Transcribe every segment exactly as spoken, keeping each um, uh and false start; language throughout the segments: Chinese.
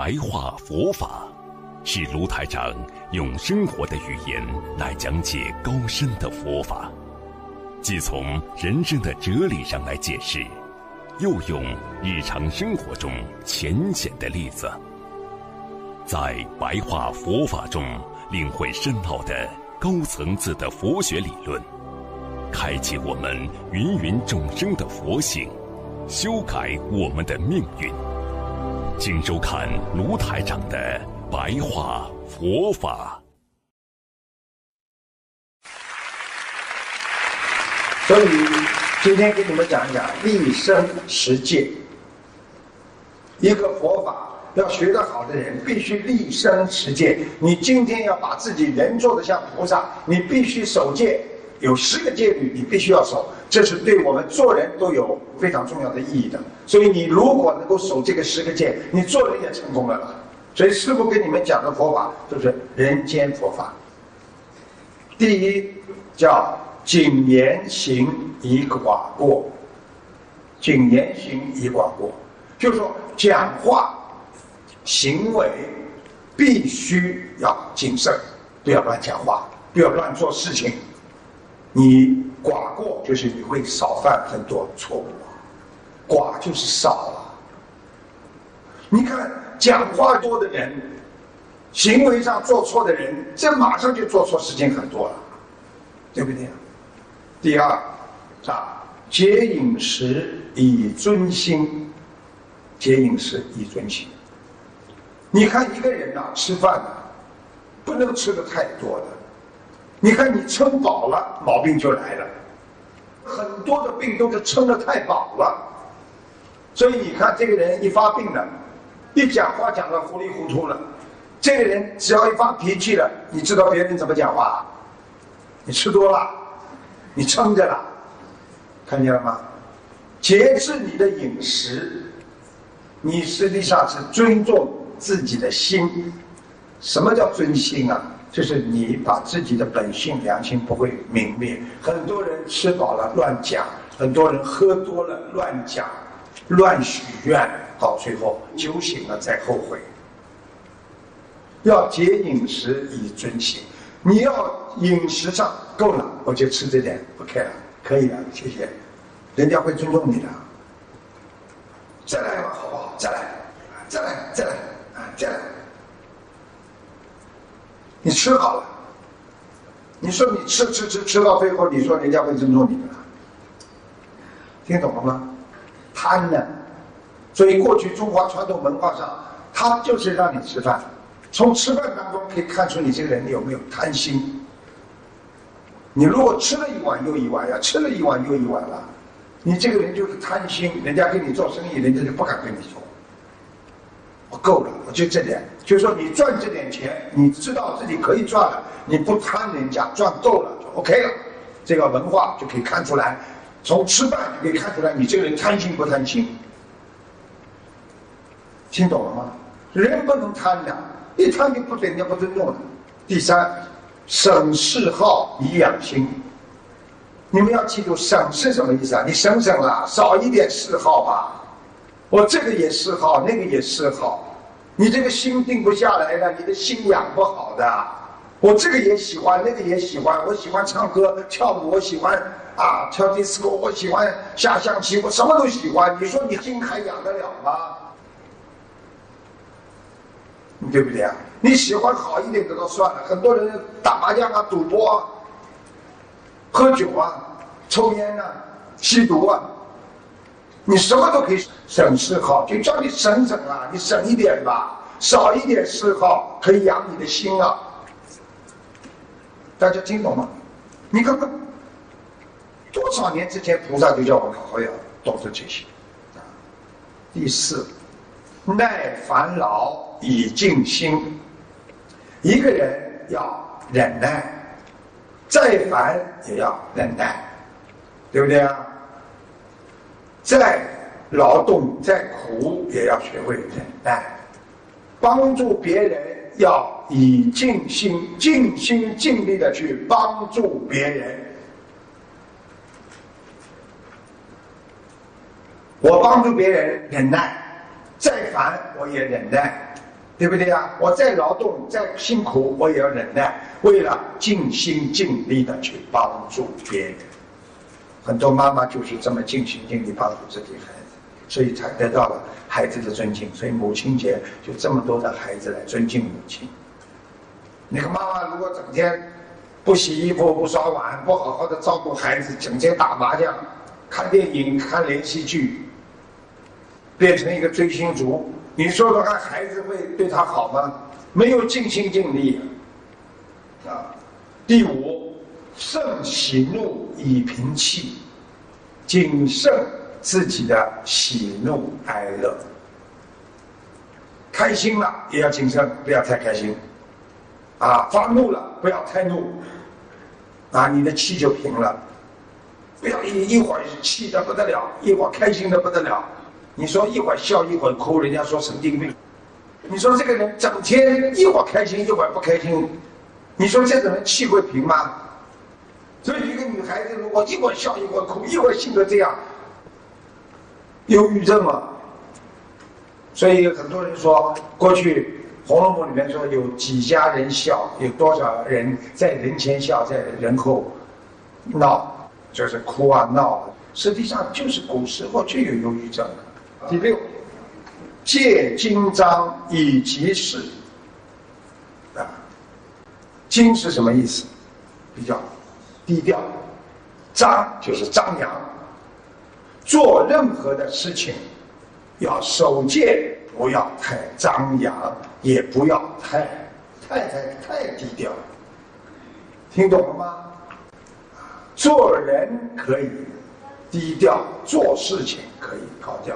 白话佛法，是卢台长用生活的语言来讲解高深的佛法，既从人生的哲理上来解释，又用日常生活中浅显的例子，在白话佛法中领会深奥的高层次的佛学理论，开启我们芸芸众生的佛性，修改我们的命运。请收看卢台长的白话佛法。 所以今天给你们讲一讲立身实践。一个佛法要学得好的人，必须立身实践。你今天要把自己人做得像菩萨，你必须守戒，有十个戒律你必须要守，这是对我们做人都有非常重要的意义的。所以你如果能够守这个十个戒，你做人也成功了了。所以师父跟你们讲的佛法都是人间佛法。第一叫谨言行以寡过，谨言行以寡过，就是说讲话行为必须要谨慎，不要乱讲话，不要乱做事情。你寡过就是你会少犯很多错误，寡就是少了。你看讲话多的人，行为上做错的人，这马上就做错事情很多了，对不对？第二啊，节饮食以尊心，节饮食以尊心。你看一个人啊，吃饭啊，不能吃的太多的。你看你撑饱了，毛病就来了。很多的病都是撑得太饱了，所以你看这个人一发病了，一讲话讲得糊里糊涂了。这个人只要一发脾气了，你知道别人怎么讲话？你吃多了，你撑着了，看见了吗？节制你的饮食，你实际上是尊重自己的心。什么叫尊心啊？就是你把自己的本性良心不会泯灭。很多人吃饱了乱讲，很多人喝多了乱讲，乱许愿，到最后酒醒了再后悔。要节饮食以尊心，你要饮食上够了，我就吃这点 OK 了，可以了，谢谢，人家会尊重你的。再来嘛，好不好？再来，再来，再来，再来。你吃好了，你说你吃吃吃吃到最后，你说人家会尊重你的，听懂了吗？贪呢，所以过去中华传统文化上，它就是让你吃饭，从吃饭当中可以看出你这个人有没有贪心。你如果吃了一碗又一碗呀，吃了一碗又一碗了，你这个人就是贪心，人家跟你做生意，人家就不敢跟你做。我够了，我就这点，就是说你赚这点钱，你知道自己可以赚了，你不贪人家，赚够了就 OK 了。这个文化就可以看出来，从吃饭就可以看出来你这个人贪心不贪心。听懂了吗？人不能贪的，一贪就不对人家不尊重了。第三，省嗜好以养心。你们要记住，省是什么意思啊？你省省了，少一点嗜好吧。我这个也嗜好，那个也嗜好，你这个心定不下来了，你的心养不好的。我这个也喜欢，那个也喜欢，我喜欢唱歌跳舞，我喜欢啊跳 disco， 我喜欢下象棋，我什么都喜欢。你说你心还养得了吗？对不对啊？你喜欢好一点的都算了，很多人打麻将啊、赌博啊、喝酒啊、抽烟啊、吸毒啊。你什么都可以省嗜好，就叫你省省啊，你省一点吧，少一点嗜好可以养你的心啊。大家听懂吗？你看看，多少年之前菩萨就叫我们好好要懂得这些。第四，耐烦劳以静心。一个人要忍耐，再烦也要忍耐，对不对啊？再劳动再苦也要学会忍耐，帮助别人要以尽心尽心尽力的去帮助别人。我帮助别人忍耐，再烦我也忍耐， 对不对呀？我再劳动再辛苦，我也要忍耐，为了尽心尽力的去帮助别人。很多妈妈就是这么尽心尽力帮助自己孩子，所以才得到了孩子的尊敬。所以母亲节就这么多的孩子来尊敬母亲。那个妈妈如果整天不洗衣服、不刷碗、不好好的照顾孩子，整天打麻将、看电影、看连续剧，变成一个追星族，你说说看，孩子会对他好吗？没有尽心尽力啊。第五，慎喜怒以平气，谨慎自己的喜怒哀乐。开心了也要谨慎，不要太开心。啊，发怒了不要太怒，啊，你的气就平了。不要一一会儿气得不得了，一会儿开心得不得了。你说一会儿笑一会儿哭，人家说神经病。你说这个人整天一会儿开心一会儿不开心，你说这种人气会平吗？所以一个女孩子如果一会儿笑一会儿哭，一会儿性格这样，忧郁症嘛。所以很多人说，过去《红楼梦》里面说有几家人笑，有多少人在人前笑，在人后闹，就是哭啊闹啊。实际上就是古时候就有忧郁症。第六，戒经章以及事。啊，经是什么意思？比较低调，张就是张扬。做任何的事情要守戒，不要太张扬，也不要太太太太低调。听懂了吗？做人可以低调，做事情可以高调。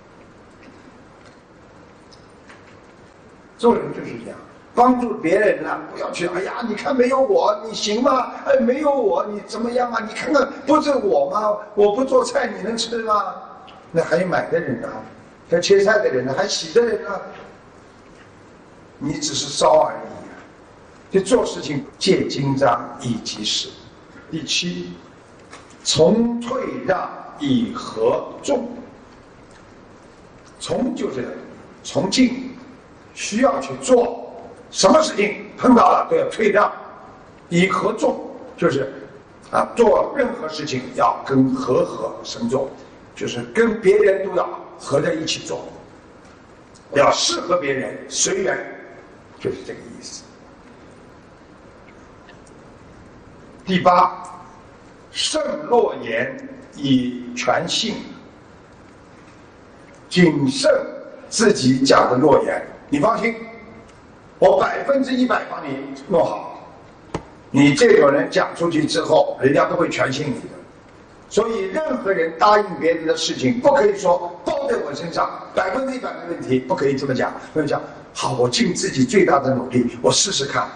做人就是这样，帮助别人了，不要去哎呀，你看没有我你行吗？哎，没有我你怎么样啊？你看看不是我吗？我不做菜你能吃吗？那还有买的人呢，还有切菜的人呢，还洗的人呢，你只是烧而已啊。就做事情戒经章以及事。第七，从退让以和众。从就是从进，需要去做什么事情碰到了都要退让，以和众就是啊，做任何事情要跟和合生众，就是跟别人都要合在一起做，要适合别人，随缘，就是这个意思。第八，慎诺言以全信，谨慎自己讲的诺言。你放心，我百分之一百帮你弄好。你这种人讲出去之后，人家都会全信你的。所以任何人答应别人的事情，不可以说包在我身上，百分之一百的问题，不可以这么讲。不能讲好，我尽自己最大的努力，我试试看。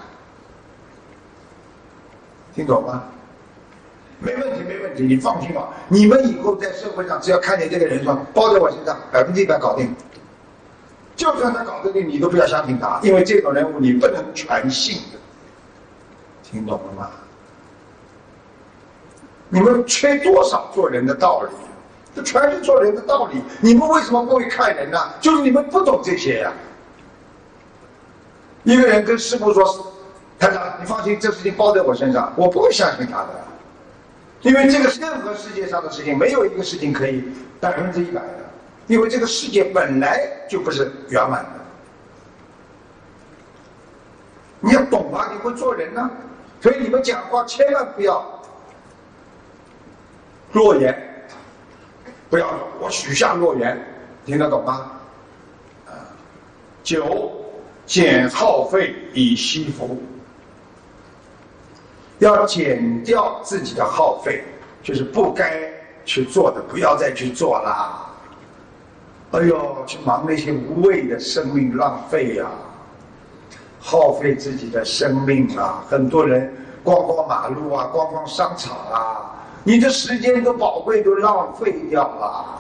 听懂吗？没问题，没问题，你放心吧。你们以后在社会上，只要看见这个人说包在我身上，百分之一百搞定。就算他搞得定，你都不要相信他，因为这种人物你不能全信的。听懂了吗？你们缺多少做人的道理？这全是做人的道理。你们为什么不会看人呢？就是你们不懂这些呀、啊。一个人跟师父说：“台长，你放心，这事情包在我身上，我不会相信他的。因为这个任何世界上的事情，没有一个事情可以百分之一百的。因为这个世界本来就不是圆满的。你要懂啊，你会做人呢、啊。所以你们讲话千万不要诺言，不要我许下诺言，听得懂吗？啊，九，减耗费以息福，要减掉自己的耗费，就是不该去做的，不要再去做啦。哎呦，去忙那些无谓的生命浪费呀、啊，耗费自己的生命啊！很多人逛逛马路啊，逛逛商场啊，你的时间都宝贵，都浪费掉了，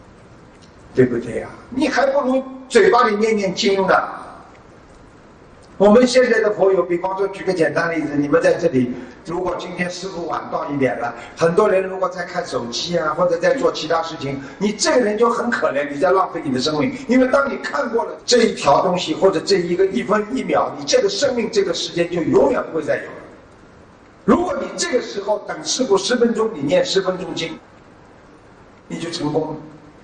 对不对呀、啊？你还不如嘴巴里念念经呢。 我们现在的佛友，比方说举个简单例子，你们在这里，如果今天师父晚到一点了，很多人如果在看手机啊，或者在做其他事情，你这个人就很可怜，你在浪费你的生命。因为当你看过了这一条东西，或者这一个一分一秒，你这个生命这个时间就永远不会再有了。如果你这个时候等师父十分钟，你念十分钟经，你就成功了。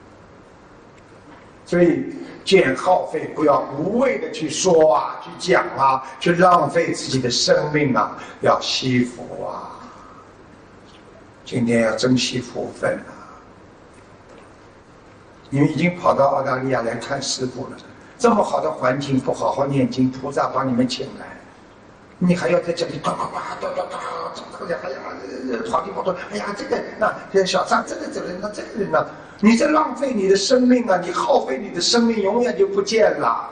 所以减耗费，不要无谓的去说啊，去讲啊，去浪费自己的生命啊，要惜福啊。今天要珍惜福分啊！你们已经跑到澳大利亚来看师父了，这么好的环境，不好好念经，菩萨把你们请来，你还要在这里呱呱呱呱呱呱，哎呀，跑地跑说，哎呀，这个那这个小张，这个这个人，那这个人呢？你在浪费你的生命啊！你耗费你的生命，永远就不见了。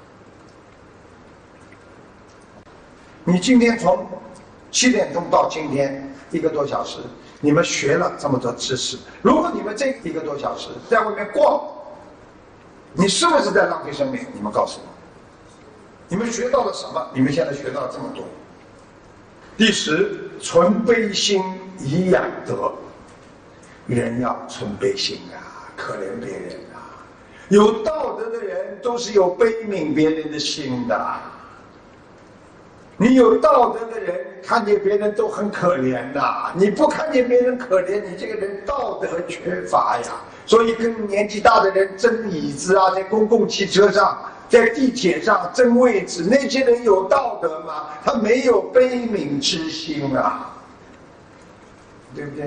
你今天从七点钟到今天一个多小时，你们学了这么多知识。如果你们这一个多小时在外面逛，你是不是在浪费生命？你们告诉我，你们学到了什么？你们现在学到了这么多。第十，存悲心以养德。人要存悲心啊，可怜别人啊。有道德的人都是有悲悯别人的心的。你有道德的人，看见别人都很可怜呐。你不看见别人可怜，你这个人道德缺乏呀。所以跟年纪大的人争椅子啊，在公共汽车上，在地铁上争位置，那些人有道德吗？他没有悲悯之心啊，对不对？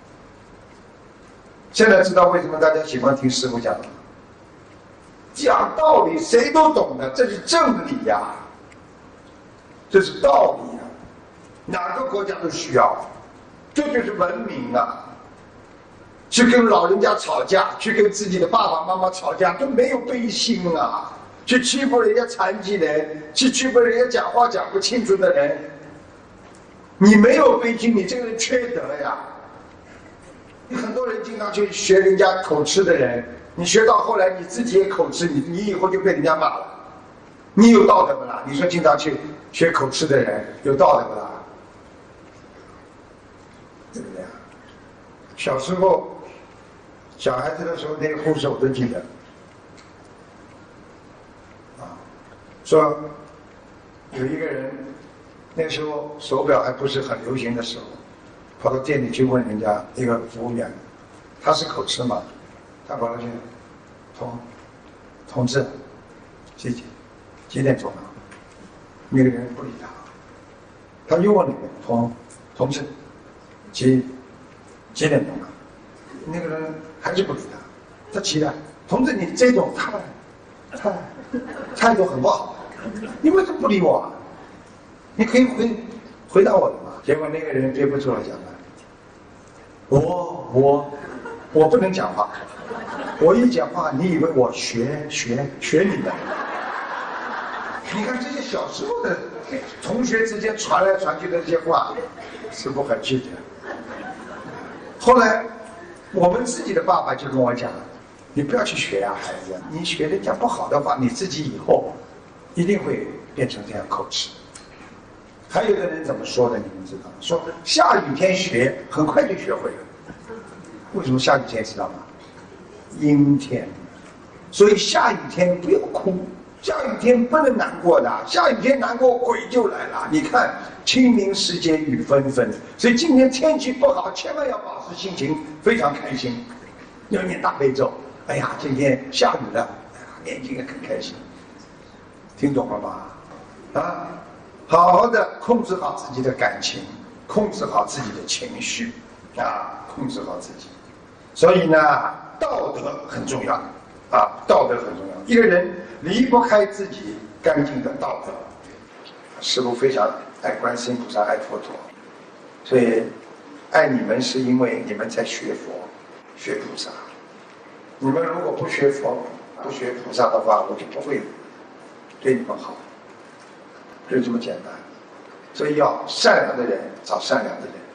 现在知道为什么大家喜欢听师父讲了？讲道理谁都懂的，这是正理呀、啊，这是道理呀、啊，哪个国家都需要，这就是文明啊。去跟老人家吵架，去跟自己的爸爸妈妈吵架，都没有悲心啊。去欺负人家残疾人，去欺负人家讲话讲不清楚的人，你没有悲心，你这个人缺德呀。很多人经常去学人家口吃的人，你学到后来你自己也口吃，你你以后就被人家骂了。你有道德不啦？你说经常去学口吃的人有道德不啦？对不对？小时候，小孩子的时候，那个故事我都记得。啊，说有一个人，那时候手表还不是很流行的时候。跑到店里去问人家一个服务员，他是口吃嘛？他跑过去，同同志，几几几点钟啊？那个人不理他。他又问那个同同志，几几点钟啊？那个人还是不理他。他急了，同志，你这种态态态度很不好，你为什么不理我啊？你可以回回答我的嘛。结果那个人憋不住了，讲了。我我我不能讲话，我一讲话，你以为我学学学你的？你看这些小时候的同学之间传来传去的这些话，是不很记得。后来我们自己的爸爸就跟我讲，你不要去学啊，孩子，你学人家不好的话，你自己以后一定会变成这样口吃。还有的人怎么说的？你们知道吗？说下雨天学，很快就学会了。为什么下雨天知道吗？阴天，所以下雨天不要哭，下雨天不能难过的，下雨天难过鬼就来了。你看清明时节雨纷纷，所以今天天气不好，千万要保持心情非常开心，要念大悲咒。哎呀，今天下雨了，念经也很开心。听懂了吗？啊？好好的控制好自己的感情，控制好自己的情绪，啊，控制好自己。所以呢，道德很重要，啊，道德很重要。一个人离不开自己干净的道德。师父非常爱观世音菩萨，爱佛陀，所以爱你们是因为你们在学佛、学菩萨。你们如果不学佛、不学菩萨的话，我就不会对你们好。就这么简单，所以要善良的人找善良的人，